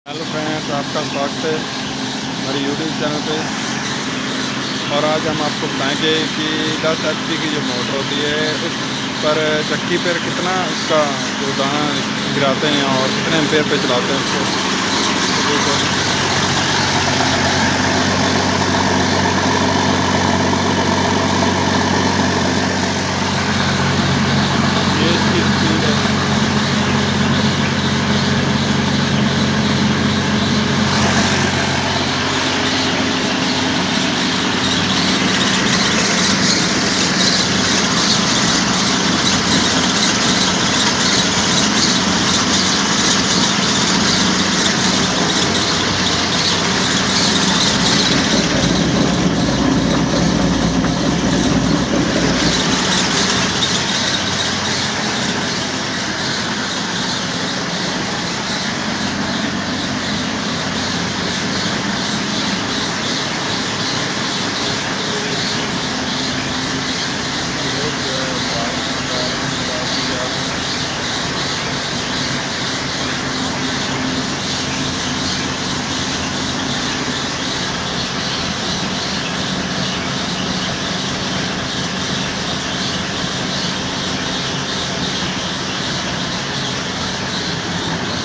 Hello friends, आपका स्वागत है हमारे यूट्यूब चैनल पे। और आज हम आपको बताएंगे कि 10 HP की जो मोटर होती है उस पर चक्की पर कितना उसका जो दाना गिराते हैं और कितने एम्पेयर पे चलाते हैं उसको।